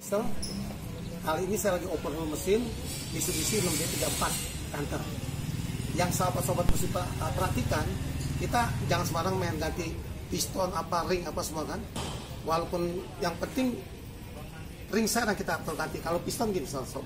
So, kali ini saya lagi overhaul mesin Mitsubishi 6D34 Canter. Yang sahabat-sahabat mesti perhatikan, kita jangan sembarang main ganti piston apa, ring apa semua kan. Walaupun yang penting ring saya kita akan ganti. Kalau piston gini sobat.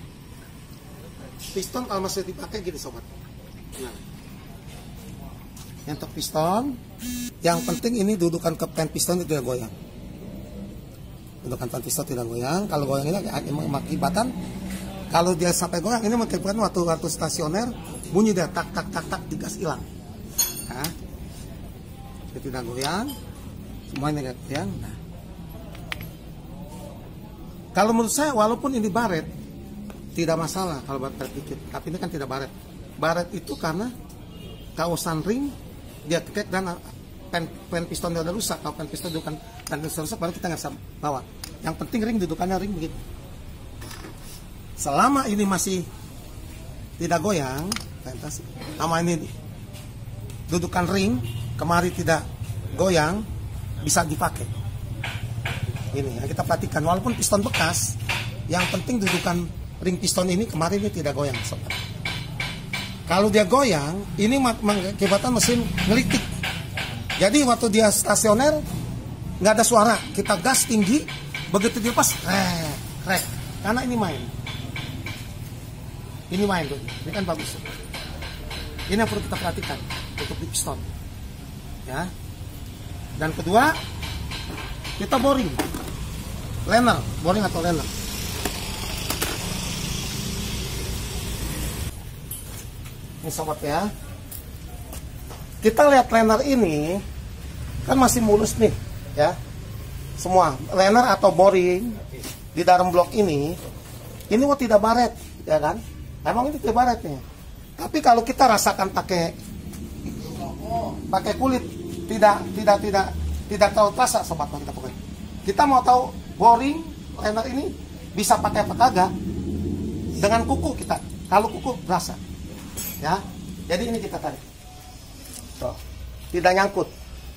Piston kalau masih dipakai gini sobat. Nah, untuk piston, yang penting ini dudukan ke pen piston itu tidak goyang. Dudukan pen piston tidak goyang. Kalau goyang ini mengakibatkan, kalau dia sampai goyang ini mengakibatkan waktu stasioner bunyi dia tak tak tak tak digas hilang. Nah, dia tidak goyang, semuanya tidak goyang. Nah, kalau menurut saya walaupun ini baret tidak masalah kalau baret dikit, tapi ini kan tidak baret. Baret itu karena kawasan ring dia kekek dan pen piston dia udah rusak. Kalau pen piston dudukan pen piston rusak baru kita nggak bisa bawa. Yang penting ring dudukannya ring begitu. Selama ini masih tidak goyang, sama ini dudukan ring kemari tidak goyang, bisa dipakai. Ini yang kita perhatikan, walaupun piston bekas, yang penting dudukan ring piston ini kemarin ini tidak goyang sobat. Kalau dia goyang, ini mengakibatkan mesin ngelitik. Jadi waktu dia stasioner nggak ada suara, kita gas tinggi, begitu dia pas, krek. Karena ini main tuh, ini kan bagus. Ini yang perlu kita perhatikan untuk di piston, ya. Dan kedua, kita boring atau liner. Ini sobat ya, kita lihat liner ini kan masih mulus nih ya, semua liner atau boring di dalam blok ini tidak baret ya kan, emang ini tidak baret nih. Tapi kalau kita rasakan pakai kulit tidak terlalu terasa sobat. Kita mau tahu boring liner ini bisa pakai apa kagak dengan kuku kita, kalau kuku berasa ya. Jadi ini kita tarik tuh, tidak nyangkut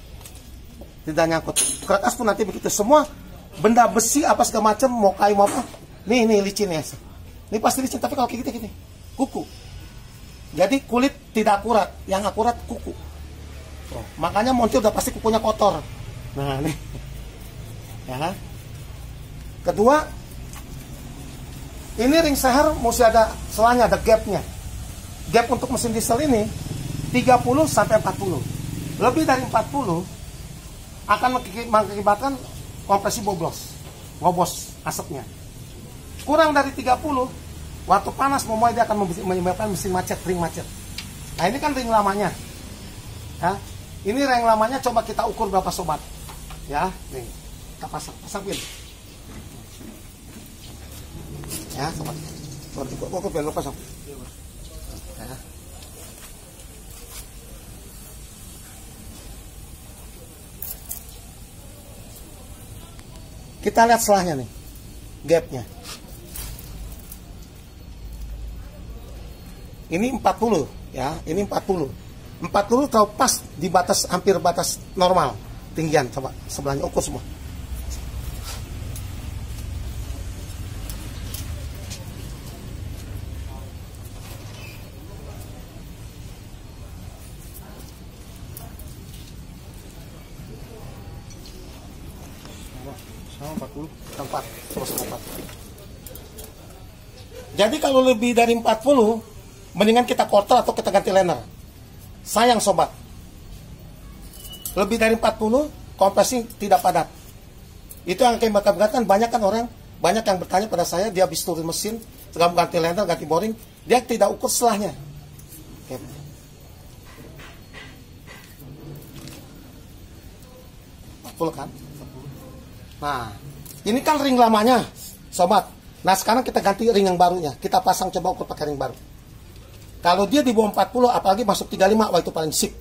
kertas pun nanti begitu. Semua benda besi apa segala macam, mau kayu mau apa, nih licin ya, ini pasti licin. Tapi kalau kayak gini kuku, jadi kulit tidak akurat, yang akurat kuku tuh. Makanya montir udah pasti kukunya kotor. Nah nih ya. Kedua, ini ring seher mesti ada selanya, ada gapnya. Gap untuk mesin diesel ini 30 sampai 40. Lebih dari 40 akan mengakibatkan kompresi ngobos asapnya. Kurang dari 30, waktu panas memuai dia akan menyebabkan mesin macet, ring macet. Nah ini kan ring lamanya. Ya, ini ring lamanya, coba kita ukur berapa sobat. Ya, nih kita pasangin. Ya sobat, kok belok pasang. Ya. Kita lihat selahnya nih, gapnya. Ini 40 ya, ini 40 tahu pas di batas, hampir batas normal tinggian. Coba sebelahnya ukur semua. Sama 40, 4. Jadi kalau lebih dari 40, mendingan kita kotor atau kita ganti liner. Sayang sobat, lebih dari 40 kompresi tidak padat. Itu yang kayak bakal banyak kan orang, banyak yang bertanya pada saya, dia habis turun mesin, sekarang ganti liner, ganti boring, dia tidak ukur selahnya. 40 kan? Nah, ini kan ring lamanya, sobat. Nah, sekarang kita ganti ring yang barunya. Kita pasang, coba ukur pakai ring baru. Kalau dia di bawah 40, apalagi masuk 35, wah itu paling sip.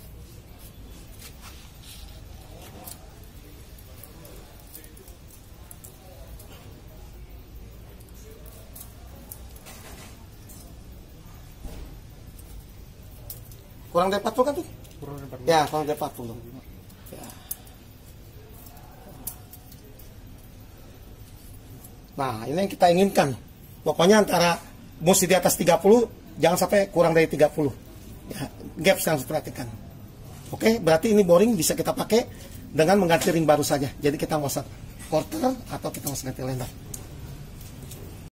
Kurang dari 40 kan tuh? Kurang dari 40. Ya, kurang dari 40. Ya. Nah, ini yang kita inginkan. Pokoknya antara mesti di atas 30, jangan sampai kurang dari 30. Ya, gap yang harus perhatikan. Oke, berarti ini boring bisa kita pakai dengan mengganti ring baru saja. Jadi kita mau set quarter atau kita mau ganti lender.